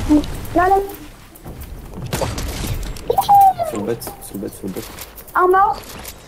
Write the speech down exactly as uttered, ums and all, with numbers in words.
Là, là. Sur le bot, sur le bot, sur le bot. Un mort.